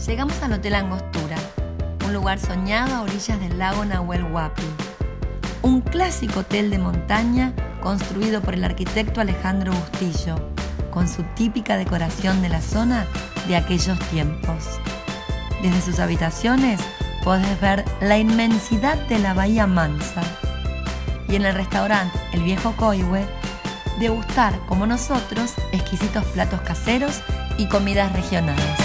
Llegamos al Hotel Angostura, un lugar soñado a orillas del lago Nahuel Huapi. Un clásico hotel de montaña construido por el arquitecto Alejandro Bustillo, con su típica decoración de la zona de aquellos tiempos. Desde sus habitaciones podés ver la inmensidad de la Bahía Mansa. Y en el restaurante El Viejo Coihue, degustar, como nosotros, exquisitos platos caseros y comidas regionales.